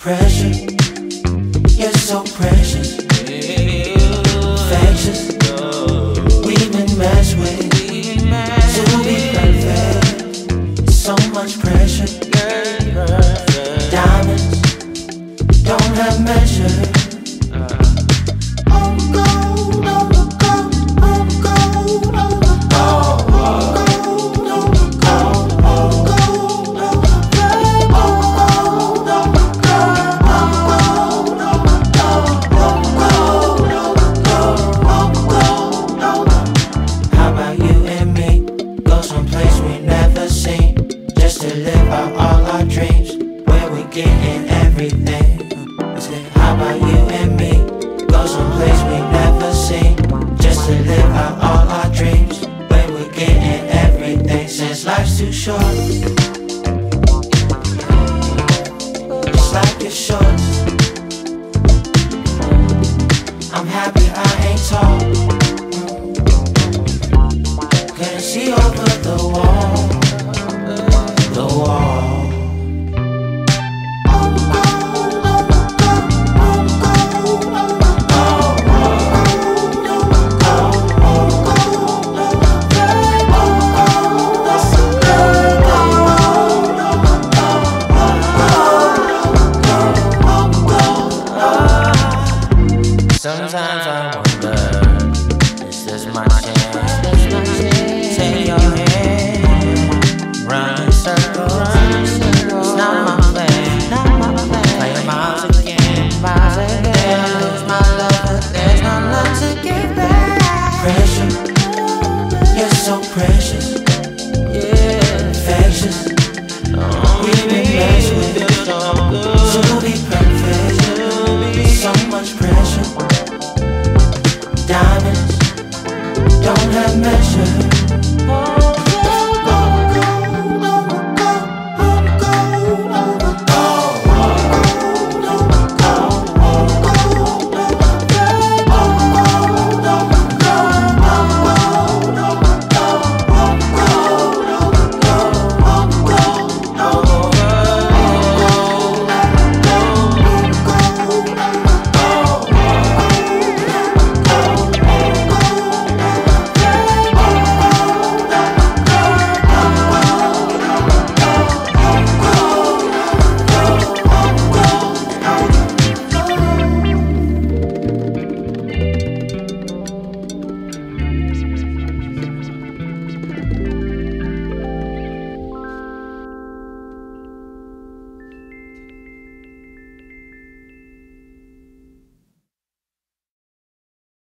Pressure, you're so precious. Infectious, we've been messed with. To be perfect, so much pressure. Diamonds don't have measure. Overgold, overgold, overgold, overgold, overgold, overgold, overgold. How about you and me? Go someplace we never seen, just to live out all our dreams, where we getting everything. How about you and me? Go someplace we never seen, just to live out all our dreams, where we're getting everything. Since life's too short, just like your shorts. I'm happy I ain't tall, couldn't see over the wall, the wall. Sometimes I wonder, is this my chance?